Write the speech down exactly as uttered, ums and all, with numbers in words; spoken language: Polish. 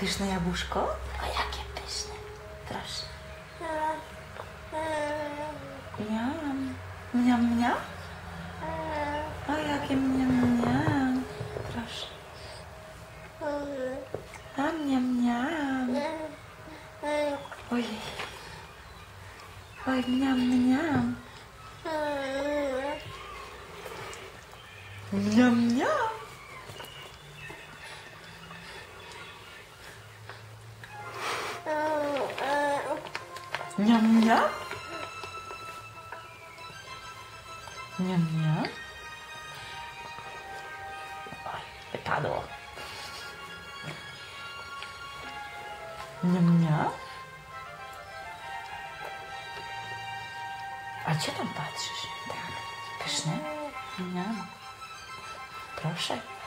Pyszne jabłuszko? O, jakie pyszne. Proszę. Miam. Miam, miam. O, jakie miam, miam. Proszę. A, miam, miam. Ojej. Oj, miam, miam. Miam, miam. Miam, miam. Miam, miam. Oj, wypadło. Miam, miam. A gdzie tam patrzysz? Tak, pyszne? Miam. Proszę.